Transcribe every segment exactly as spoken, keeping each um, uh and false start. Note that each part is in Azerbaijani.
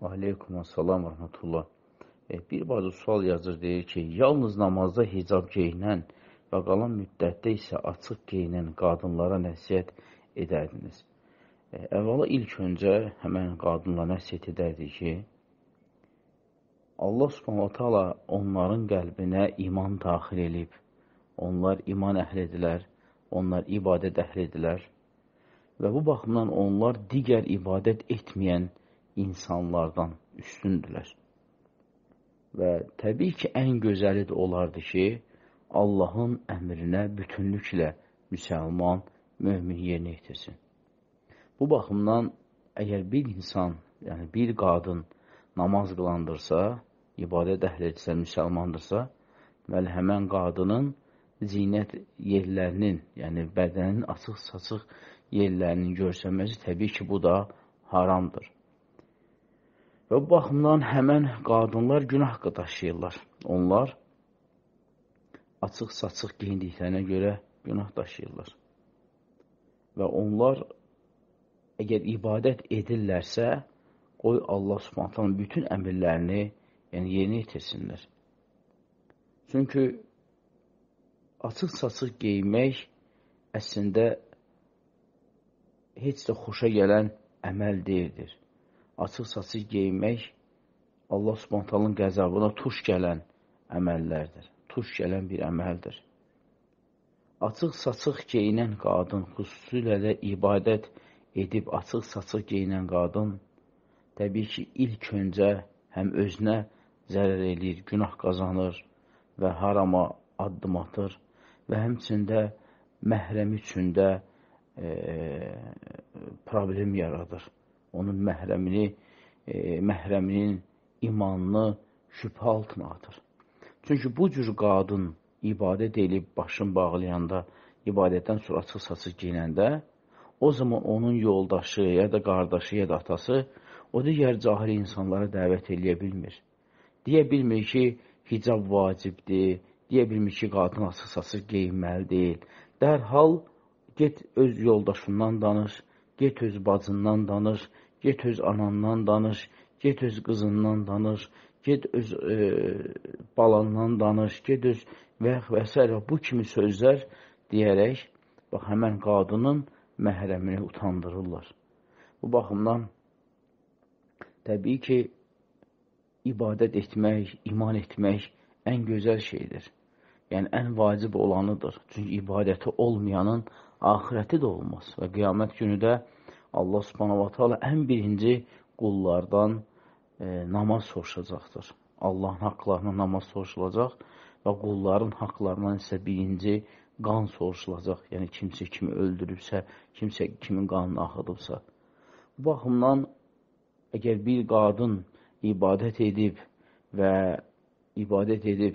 Aleykümselam və rəhmətullah. E, bir bacı sual yazır, deyir ki, yalnız namazda hicab geyinən və qalan müddətdə isə açıq geyinən qadınlara nəsihət edərdiniz. E, əvvəla ilk öncə həmən qadınlara nəsihət edərdik ki, Allah Subhanahu taala onların qəlbinə iman daxil edib, onlar iman əhlidirlər, onlar ibadət əhlidirlər və bu baxımdan onlar digər ibadət etməyən insanlardan üstündürlər. Və təbii ki, ən gözəli də olardı ki, Allahın əmrinə bütünlüklə müsəlman, mömin yerinə yetirsin. Bu baxımdan, əgər bir insan, yəni bir qadın namaz qılandırsa, ibadət əhlidirsə, müsəlmandırsa, və həmən qadının zinət yerlərinin, yəni bədənin açıq-saçıq yerlərinin görsənməsi təbii ki, bu da haramdır. Və bu baxımdan həmən qadınlar günah daşıyırlar. Onlar açıq-saçıq geyindiklərinə görə günah daşıyırlar. Və onlar əgər ibadət edirlərsə, qoy Allah Subhanahu bütün əmrlərini yəni yerinə yetirsinlər. Çünki açıq-saçıq geyinmək əslində heç də xoşa gələn əməl deyildir. Açıq-saçıq geyinmək Allah Subhanahu qəzabına tuş gələn əməllərdir. Tuş gələn bir əməldir. Açıq-saçıq geyinən qadın, xüsusilə də ibadət edib açıq-saçıq geyinən qadın, təbii ki, ilk öncə həm özünə zərər eləyir, günah qazanır və harama addım atır və həmçində məhrəmi üçün də e, problem yaradır. Onun məhrəmini, e, məhrəminin imanını şübhə altına atır. Çünki bu cür qadın ibadət edib başını bağlayanda, ibadətdən sonra açıq-saçıq geyinəndə, o zaman onun yoldaşı, ya da qardaşı, ya da atası o digər cahil insanlara dəvət eləyə bilmir. Deyə bilmir ki, hicab vacibdir, deyə bilmir ki, qadın açıq-saçıq geyinməli deyil. Dərhal get öz yoldaşından danış, get öz bacından danış, get öz anandan danış, get öz qızından danış, get öz e, balandan danış, get öz və, və s. bu kimi sözlər deyərək, bax, həmən qadının məhrəmini utandırırlar. Bu baxımdan, təbii ki, ibadət etmək, iman etmək ən gözəl şeydir. Yəni, ən vacib olanıdır. Çünki ibadəti olmayanın axirəti də olmaz. Və qiyamət günü də Allah Subhanahu taala ən birinci qullardan e, namaz soruşacaqdır. Allahın haqlarına namaz soruşulacaq və qulların haqlarından isə birinci qan soruşulacaq. Yəni, kimsə kimi öldürübsə, kimsə kimin qanını axıdıbsa. Bu baxımdan, əgər bir qadın ibadət edib və ibadət edib,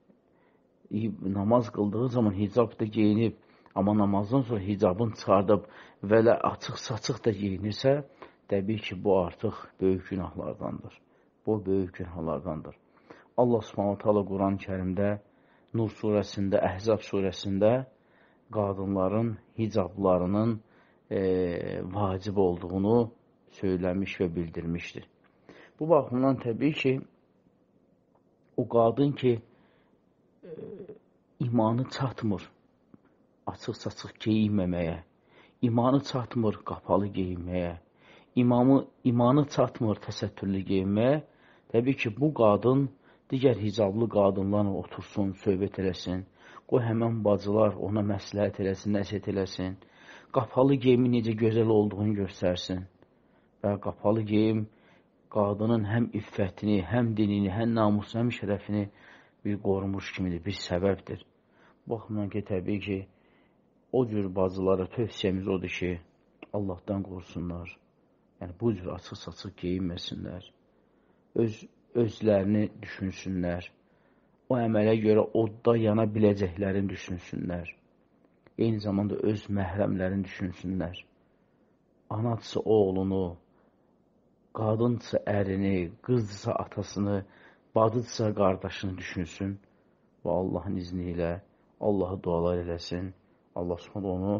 namaz qıldığı zaman hicabda geyinib, amma namazdan sonra hicabını çıxardıb və elə açıq-saçıq da geyinirsə, təbii ki, bu artıq böyük günahlardandır. Bu, böyük günahlardandır. Allah Subhanahu taala Quran-ı Kərimdə, Nur surəsində, Əhzab surəsində qadınların hicablarının e, vacib olduğunu söyləmiş və bildirmişdir. Bu baxımdan təbii ki, o qadın ki, e, imanı çatmır açıq-saçıq geyinməməyə, imanı çatmır qapalı geyinməyə, imamı, imanı çatmır təsəttürlü geyinməyə, təbii ki, bu qadın digər hicablı qadınlarla otursun, söhbət eləsin, qoy həmən bacılar ona məsləhət eləsin, nəsihət eləsin, qapalı geyimin necə gözəl olduğunu göstərsin və qapalı geyim qadının həm iffətini, həm dinini, həm namusunu, həm şərəfini bir qorumuş kimidir, bir səbəbdir. Bu baxımdan ki, təbii ki, o cür bacılara tövsiyəmiz odur ki, Allahdan qorsunlar, yəni bu cür açıq-saçıq geyinməsinlər, öz, özlərini düşünsünlər, o əmələ görə odda yana biləcəklərini düşünsünlər, eyni zamanda öz məhrəmlərini düşünsünlər, anadsa oğlunu, qadınsa ərini, qızsa atasını, bacıdsa qardaşını düşünsün və Allahın izni ilə Allahı dualar eləsin. Allah Subhanahu onu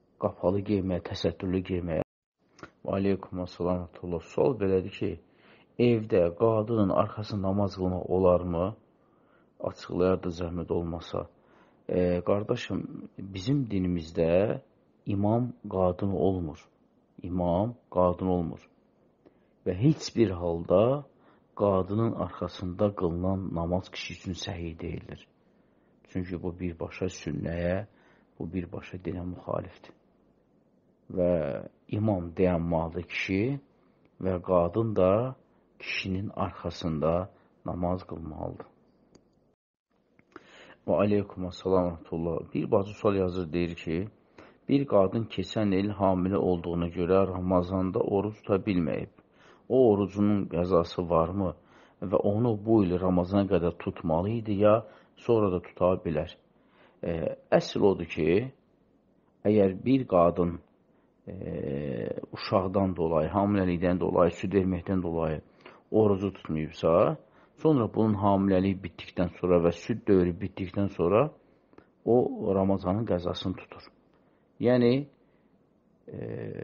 qapalı geyməyə, təsəttürlü geyməyə. Və aleykum əssalam. Sual belədir ki, evdə qadının arxasında namaz qılmaq olarmı? Açıqlayardı zəhmət olmasa. E, qardaşım, bizim dinimizdə imam qadın olmur. İmam qadın olmur. Və heç bir halda qadının arxasında qılınan namaz kişi üçün səhih deyildir. Çünki bu birbaşa sünnəyə, bu birbaşa dinə müxalifdir. Və imam dayanmalıdır kişi və qadın da kişinin arxasında namaz qılmalıdır. Və aleykum assalam rəhmətullah. Bir bacı sual yazır, deyir ki, bir qadın keçən il hamilə olduğuna görə Ramazanda oruç tuta bilməyib. O orucunun qəzası varmı və onu bu il Ramazana qədər tutmalı idi, ya sonra da tuta bilər? E, əsl odur ki, əgər bir qadın e, uşaqdan dolayı, hamiləlikdən dolayı, süd verməkdən dolayı orucu tutmayıbsa, sonra bunun hamiləliyi bitdikdən sonra və süd dövrü bitdikdən sonra o Ramazanın qəzasını tutur. Yəni, e,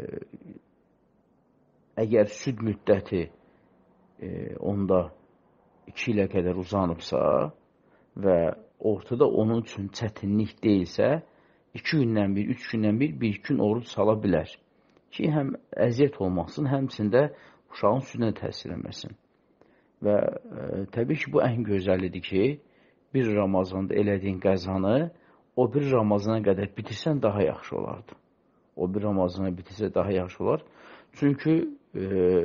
əgər süd müddəti e, onda iki ilə qədər uzanıbsa və ortada onun üçün çətinlik deyilsə, iki gündən bir, üç gündən bir, bir gün oruç sala bilər. Ki, həm əziyyət olmasın, həmçində uşağın südünə təsir etməsin. Və e, təbii ki, bu ən gözəlidir ki, bir Ramazanda elədiyin qəzanı o bir Ramazana qədər bitirsən daha yaxşı olardı. O bir Ramazana bitirsə daha yaxşı olar. Çünki e,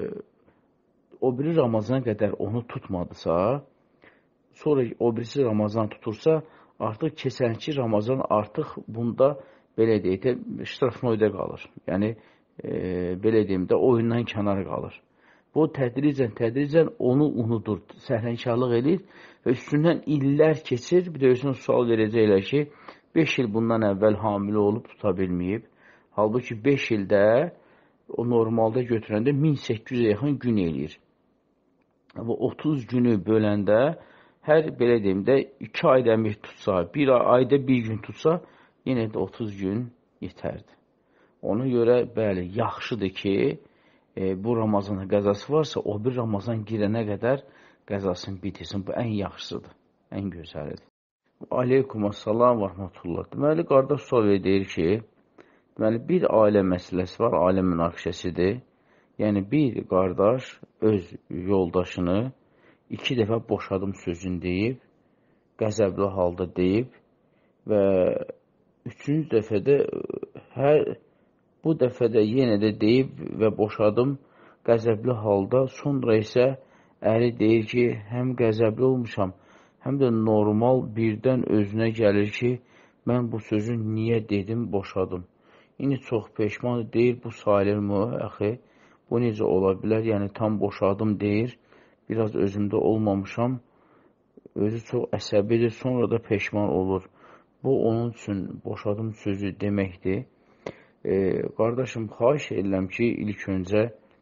o biri Ramazana qədər onu tutmadısa, sonra o birisi Ramazan tutursa, artıq keçənki Ramazan artıq bunda, belə deyək də, ştrafnoyda qalır. Yəni, e, belə deyim də, oyundan kənar qalır. Bu, tədricən, tədricən onu unudur, səhlənkarlıq edir və üstündən illər keçir, bir də özünə sual verəcəklər ki, beş il bundan əvvəl hamilə olub tuta bilməyib. Halbuki beş ildə o normalda götürəndə min səkkiz yüzə yaxın gün eləyir. Və otuz günü böləndə, hər belə deyim də, iki ayda bir tutsa, bir ayda bir gün tutsa, yenə də otuz gün yetərdir. Ona görə, bəli, yaxşıdır ki, e, bu Ramazana qəzası varsa, o bir Ramazan girənə qədər qəzasını bitirsin. Bu ən yaxşısıdır, ən gözəlidir. Aleykum assalam və rəhmətullah. Deməli, qardaş sual deyir ki, deməli, bir ailə məsələsi var, ailə münaqişəsidir. Yəni, bir qardaş öz yoldaşını iki dəfə boşadım sözünü deyib, qəzəbli halda deyib və üçüncü dəfədə hər bu dəfədə yenə də deyib və boşadım qəzəbli halda, sonra isə əri deyir ki, həm qəzəbli olmuşam, həm də normal birdən özünə gəlir ki, mən bu sözü niyə dedim, boşadım. İndi çox peşman deyir, bu sayılırmı, əxi, bu necə ola bilər, yəni tam boşadım deyir, biraz özümdə olmamışam, özü çox əsəbidir, sonra da peşman olur. Bu, onun üçün boşadım sözü deməkdir. E, qardaşım, xahiş edirəm ki, ilk öncə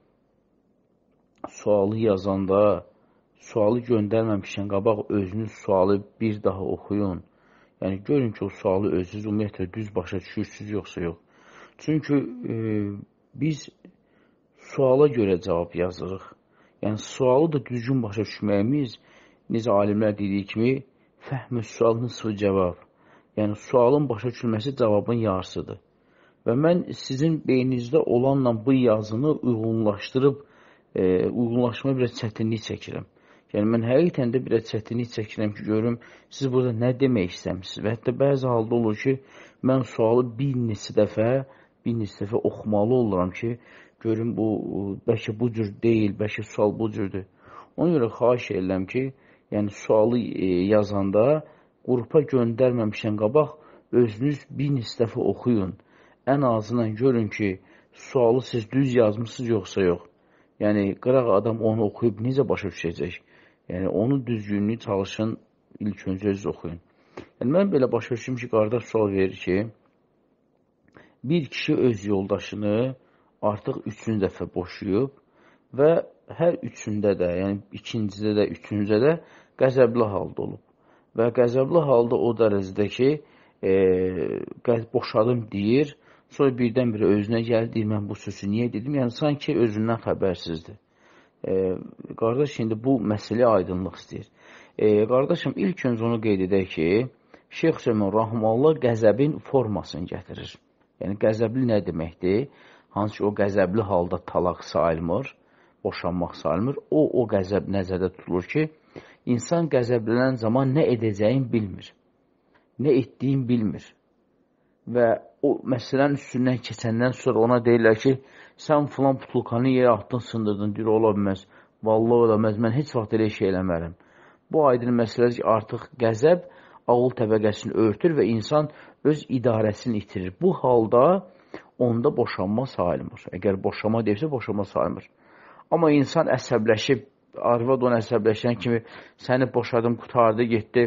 sualı yazanda, sualı göndərməmişən qabaq özünüz sualı bir daha oxuyun. Yəni, görün ki, o sualı özünüz ümumiyyətlə düz başa düşürsünüz, yoxsa yox. Çünki e, biz suala görə cavab yazırıq. Yəni, sualı da düzgün başa düşməyimiz, necə alimlər dediyi kimi, fəhmü sual nısfı cavab. Yəni, sualın başa düşülməsi cavabın yarısıdır. Və mən sizin beyninizdə olanla bu yazını uyğunlaşdırıb, e, uyğunlaşmaya biraz çətinlik çəkirəm. Yəni, mən həqiqətən də biraz çətinlik çəkirəm ki, görüm, siz burada nə demək istəmişsiniz. Və hətta bəzi halda olur ki, mən sualı bir neçə dəfə, bir neçə dəfə oxumalı oluram ki, görüm, bu, bəlkə bu cür deyil, bəlkə sual bu cürdür. Ona görə xahiş edirəm ki, yəni, sualı e, yazanda qrupa göndərməmişən qabaq özünüz bir neçə dəfə oxuyun. Ən azından görün ki, sualı siz düz yazmışsınız, yoxsa yox. Yəni, qıraq adam onu oxuyub necə başa düşəcək? Yəni, onun düzgünlüyü çalışın, ilk öncə öz oxuyun. Yəni, mən belə başa düşüm ki, qardaş sual verir ki, bir kişi öz yoldaşını artıq üçüncü dəfə boşuyub və hər üçündə də, yəni ikincidə də, üçüncüdə də qəzəbli halda olub. Və qəzəbli halda o dərəcədə ki, e, boşadım deyir, sonra birdən-birə özünə gəlir, deyir, mən bu sözü niyə dedim? Yəni, sanki özündən xəbərsizdir. E, qardaş, indi bu məsələ aydınlıq istəyir. E, qardaşım, ilk öncə onu qeyd edək ki, Şeyx Hüseyin Rahmanlı qəzəbin formasını gətirir. Yəni, qəzəbli nə deməkdir? Hansı ki, o qəzəbli halda talaq sayılmır, boşanmaq sayılmır. O, o qəzəb nəzərdə tutulur ki, insan qəzəblənən zaman nə edəcəyin bilmir, nə etdiyin bilmir. Və o məsələnin üstündən keçəndən sonra ona deyirlər ki, sən filan putulkanı yerə atdın, sındırdın, deyir, ola bilməz, vallahi ola bilməz, mən heç vaxt elə şey eləmərəm. Bu aydın məsələdir ki, artıq qəzəb ağıl təbəqəsini örtür və insan öz idarəsini itirir. Bu halda onda boşanma sayılmır. Əgər boşanma deyirsə, boşanma sayılmır. Amma insan əsəbləşib, arvad onu əsəbləşən kimi səni boşadım, qutardı, getdi,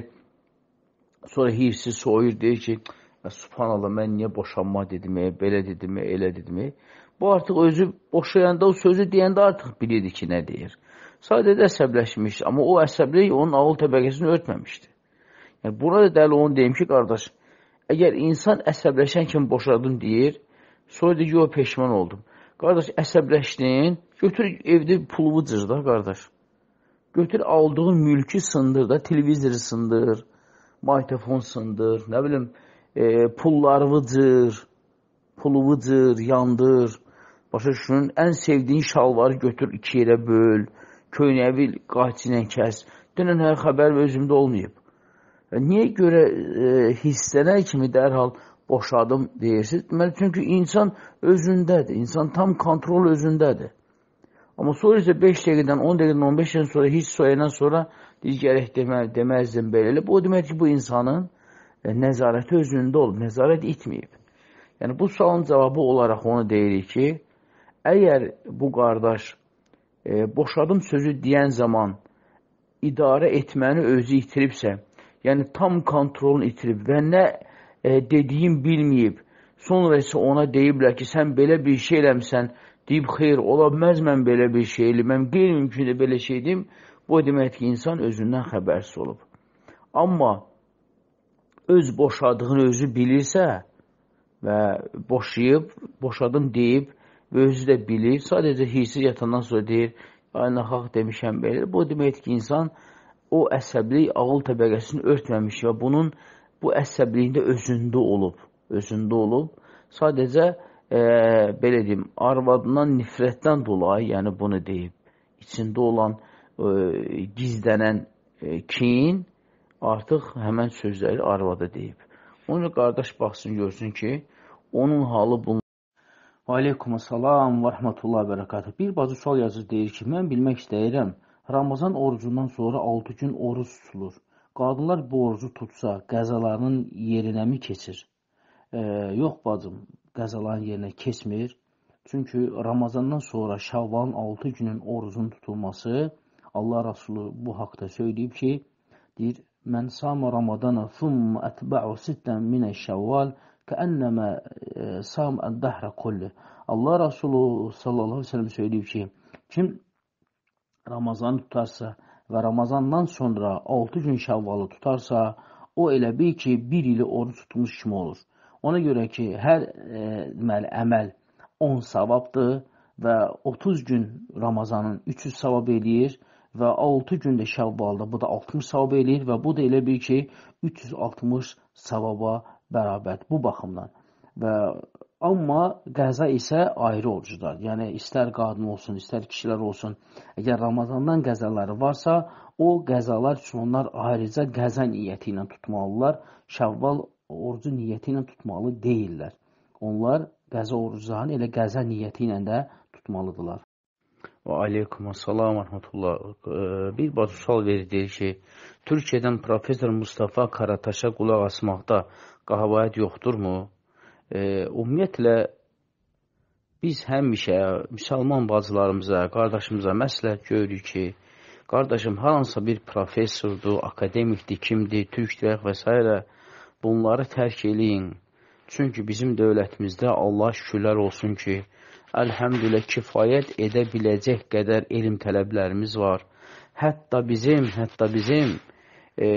sonra hirsi soyur, deyir ki, subhanallah, mən niyə boşanma dedim, belə dedim, elə dedim. Bu artıq özü boşayanda, o sözü deyəndə artıq bilirdi ki, nə deyir. Sadəcə əsəbləşmişdi, amma o əsəblik onun ağıl təbəqəsini örtməmişdi. Yəni, buna da dəli onu deyim ki, qardaş, əgər insan əsəbləşən kimi boşadım deyir, sonra deyir ki, o peşman oldum. Qardaş, əsəbləşdin, götür evdə puluvu cır da, qardaş. Götür aldığın mülkü sındır da, televizoru sındır, maytofon sındır, nə bilim, e, pulları vıcır, pulu vıcır, yandır. Başa düşün, ən sevdiyin şalvarı götür iki yerə böl, köynəvi qaç ilə kəs. Dünən hər xəbər özümdə olmayıb. Niyə görə e, hissənər kimi dərhal boşadım deyirsiniz? Deməli, çünki insan özündədir, insan tam kontrol özündədir. Amma sonra isə beş dəqiqədən, on dəqiqədən, on beş dəqiqədən sonra, hiss soyadan sonra deyir, gərək demə, deməzdim belə. Bu demək ki, bu insanın e, nəzarəti özündə olub, nəzarət itməyib. Yəni, bu sualın cavabı olaraq onu deyirik ki, əgər bu qardaş e, boşadım sözü deyən zaman idarə etməni özü itiribsə, yəni tam kontrolunu itirib və nə e, dediyim bilməyib, sonra isə ona deyiblər ki, sən belə bir şey eləmsən, deyib, xeyr, ola bilməz mən belə bir şey eləyim, qeyri-mümkün də belə şey deyim, bu demək ki, insan özündən xəbərsiz olub. Amma öz boşadığını özü bilirsə və boşayıb, boşadım deyib və özü də bilir, sadəcə hirsiz yatandan sonra deyir, aynı haqq demişəm belə, bu demək ki, insan o əsəblik ağıl təbəqəsini örtməmiş və bunun bu əsəbliyində özündə olub, özündə olub, sadəcə E, belə deyim, arvadından nifrətdən dolayı, yəni bunu deyib, içində olan e, gizlənən e, kin artıq həmən sözləri arvada deyib. Onu qardaş baxsın, görsün ki, onun halı bunun. Aleykumussalam və rəhmətullah və bərəkatuhu. Bir bacı sual yazır, deyir ki, mən bilmək istəyirəm, Ramazan orucundan sonra altı gün oruc tutulur. Qadınlar bu orucu tutsa, qəzalarının yerinə mi keçir? E, yox bacım, qəzaların yerinə keçmir. Çünki Ramazandan sonra Şavvalın altı günün orucun tutulması, Allah Rasulü bu haqda söyləyib ki, deyir, mən sama Ramadana thumma ətbə'u sittən minə Şavval kəənnəmə sam əd-dəhrə kulli. Allah Rasulü sallallahu aleyhi ve sellem söyləyib ki, kim Ramazanı tutarsa və Ramazandan sonra altı gün Şavvalı tutarsa, o elə bil ki, bir ili oruc tutmuş kimi olur. Ona görə ki, hər e, deməli, əməl on savabdır və otuz gün Ramazanın üç yüz savab eləyir və altı gündə Şəvvalda bu da altmış savab eləyir və bu da elə bir ki, üç yüz altmış savaba bərabərdir bu baxımdan. Və amma qəza isə ayrı oruclar. Yəni, istər qadın olsun, istər kişilər olsun, əgər Ramazandan qəzaları varsa, o qəzalar üçün onlar ayrıca qəza niyyəti ilə tutmalılar. Şəvval orucu niyyəti ilə tutmalı deyirlər. Onlar qəza oruclarını elə qəza niyyəti ilə də tutmalıdırlar. Və aleykumussalam və rəhmətullah. Bir bacı sual verir, deyir ki, Türkiyədən Profesor Mustafa Karataşa qulaq asmaqda qahavayət yoxdurmu? E, ümumiyyətlə, biz həmişə müsəlman bacılarımıza, qardaşımıza məsləhət görürük ki, qardaşım, haransa bir professordur, akademikdir, kimdir, türk dirək və s. Bunları tərk eləyin. Çünki bizim dövlətimizdə Allah şükürlər olsun ki, əlhəmdülə kifayət edə biləcək qədər elm tələblərimiz var. Hətta bizim, hətta bizim e,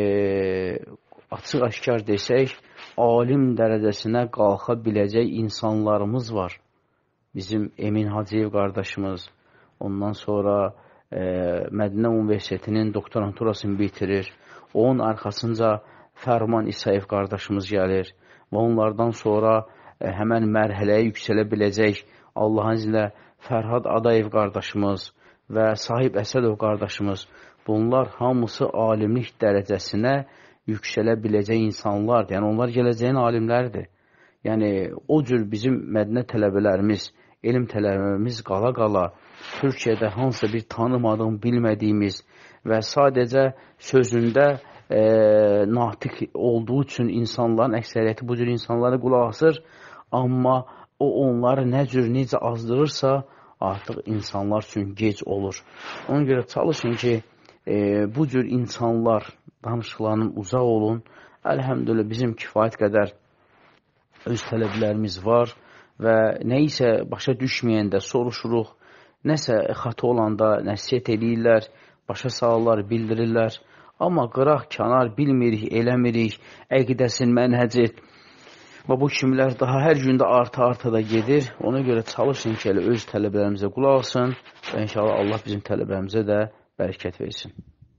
açıq aşkar desək, alim dərəcəsinə qalxa biləcək insanlarımız var. Bizim Emin Hacıyev qardaşımız, ondan sonra e, Mədinə Universitetinin doktoranturasını bitirir. Onun arxasınca Fərman İsayev qardaşımız gəlir və onlardan sonra e, həmən mərhələyə yüksələ biləcək Allahın iznilə Fərhad Adayev qardaşımız və Sahib Əsədov qardaşımız, bunlar hamısı alimlik dərəcəsinə yüksələ biləcək insanlardır. Yəni, onlar gələcəyin alimləridir. Yəni, o cür bizim Mədinə tələbələrimiz, elm tələbələrimiz qala-qala Türkiyədə hansısa bir tanımadığım, bilmədiyimiz və sadəcə sözündə e, natiq olduğu üçün insanların əksəriyyəti bu cür insanlara qulaq asır, amma o onları nə cür, necə azdırırsa artıq insanlar üçün gec olur. Ona görə çalışın ki, e, bu cür insanlar danışıqlarının uzaq olun. Əlhəmdülillah bizim kifayət qədər öz tələblərimiz var və nə isə başa düşməyəndə soruşuruq, nəsə xəta olanda nəsiyyət edirlər, başa salırlar, bildirirlər. Amma qıraq, kənar bilmirik, eləmirik, əqidəsin, mənhəci və bu kimlər daha hər gündə arta-arta da gedir. Ona görə çalışın ki, elə öz tələbələrimizə qulaq asın və inşallah Allah bizim tələbələrimizə də bərəkət versin.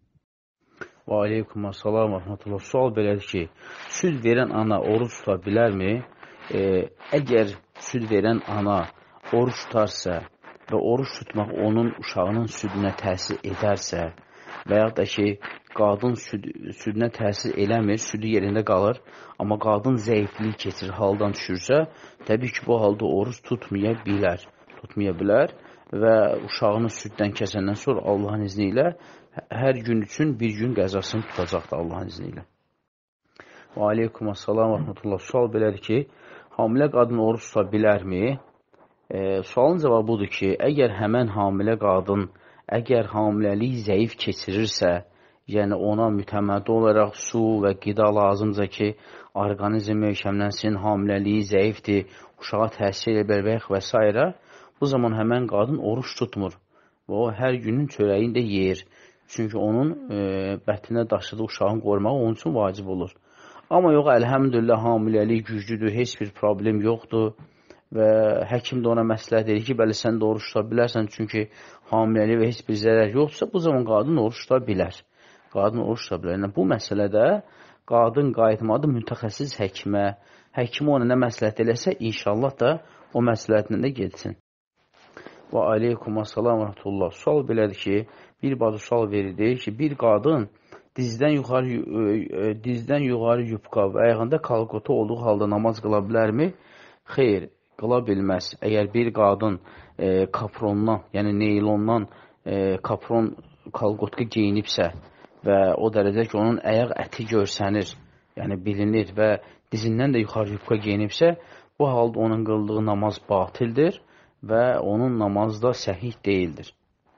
Və aleykum əssalam və rəhmətullah. Sual belədir ki, süd verən ana oruç tuta bilərmi? E, əgər süd verən ana oruç tutarsa və oruç tutmaq onun uşağının südünə təsir edərsə və yaxud da ki, qadın süd, südünə təsir eləmir, südü yerində qalır, amma qadın zəiflik keçirir, haldan düşürsə, təbii ki, bu halda oruç tutmaya bilər. Tutmaya bilər və uşağını süddən kəsəndən sonra Allahın izni ilə hər gün üçün bir gün qəzasını tutacaqdır Allahın izni ilə. Və aleykum əssalam və rəhmətullah. Sual belədir ki, hamilə qadın oruç tuta bilərmi? E, sualın cavabı budur ki, əgər həmən hamilə qadın, əgər hamiləlik zəif keçirirsə, yəni ona mütəmmədi olaraq su və qida lazımdır ki, orqanizm möhkəmlənsin, hamiləliyi zəifdir, uşağa təsir edir və s. Bu zaman həmən qadın oruç tutmur və o hər günün çörəyini də yeyir. Çünki onun e, bətinə daşıdığı uşağın qorumağı onun üçün vacib olur. Amma yox, əlhəmdülillah, hamiləlik güclüdür, heç bir problem yoxdur və həkim də ona məsləhət edir ki, bəli, sən də oruç tuta bilərsən, çünki hamiləlik və heç bir zərər yoxdursa, bu zaman qadın oruç tuta bilər. Qadın oruç tuta bilər. Yəni, bu məsələdə qadın qayıtmadı mütəxəssis həkimə, həkim ona nə məsləhət eləsə, inşallah da o məsləhətlə də getsin. Və aleykum əssalam və rəhmətullah. Sual belədir ki, bir bacı sual verir ki, bir qadın dizdən yuxarı, dizdən yuxarı yubqa və ayağında kalqotu olduğu halda namaz qıla bilərmi? Xeyr, qıla bilməz. Əgər bir qadın e, kaprondan, yəni neylondan e, kapron kalqotka geyinibsə və o dərəcə ki, onun ayaq əti görsənir, yəni bilinir və dizindən də yuxarı yubqa geyinibsə, bu halda onun qıldığı namaz batildir və onun namazı da səhih deyildir.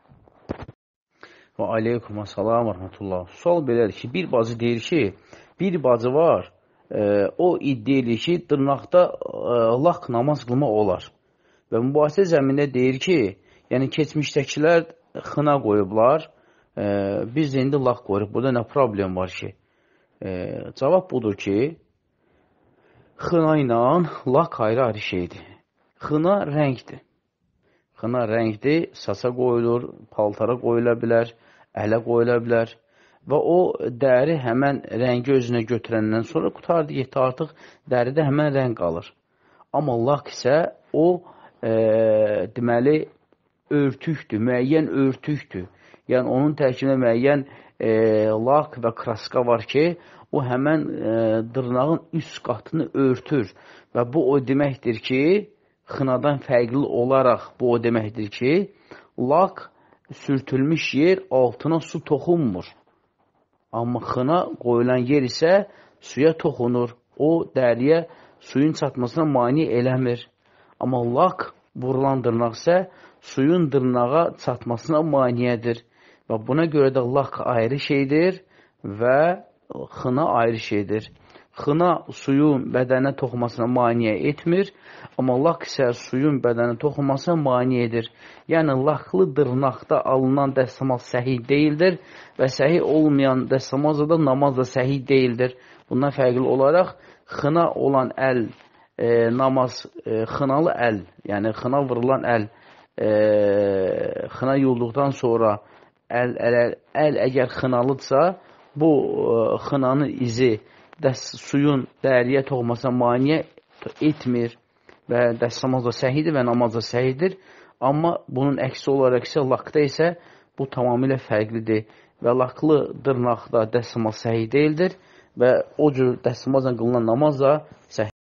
Və aleykum əssalam və rəhmətullah. Sual belədir ki, bir bacı deyir ki, bir bacı var, e, o iddia edir ki, dırnaqda e, laq namaz qılmaq olar. Və mübahisə zəmində deyir ki, yəni keçmişdəkilər xına qoyublar, e, biz də indi laq qoyuruq. Burada nə problem var ki? E, cavab budur ki, xına ilə laq ayrı-ayrı şeydir. Xına rəngdir. Xına rəngdir, saça qoyulur, paltara qoyula bilər, ələ qoyula bilər və o dəri həmən rəngi özünə götürəndən sonra qutardı, getdi, artıq dəridə həmən rəng qalır. Amma laq isə o e, deməli örtükdür, müəyyən örtükdür. Yəni onun tərkibində müəyyən e, laq və kraska var ki, o həmən e, dırnağın üst qatını örtür və bu o deməkdir ki, xınadan fərqli olaraq bu o deməkdir ki, laq sürtülmüş yer altına su toxunmur. Amma xına qoyulan yer isə suya toxunur. O dəriyə suyun çatmasına mane eləmir. Amma laq vurulan dırnaq isə suyun dırnağa çatmasına maniyədir. Və buna görə də laq ayrı şeydir və xına ayrı şeydir. Xına suyun bədənə toxunmasına maniyə etmir, amma laq isə suyun bədənə toxunmasına maniyə edir. Yəni, laqlı dırnaqda alınan dəstəmaz səhih deyildir və səhih olmayan dəstəmazda da namaz da səhih deyildir. Bundan fərqli olaraq, xına olan əl, e, namaz, e, xınalı əl, yəni xına vurulan əl e, xına yuyulduqdan sonra əl, əl, əl əgər xınalıdsa, bu e, xınanın izi dəs, suyun dəriyə toxmasına maneə etmir və dəstəmaz da səhidir və namaz da səhidir. Amma bunun əksi olaraq isə lakda isə bu tamamilə fərqlidir və laklı dırnaqda dəstəmaz səhi deyildir və o cür dəstəmazla qılınan namaz da səhi.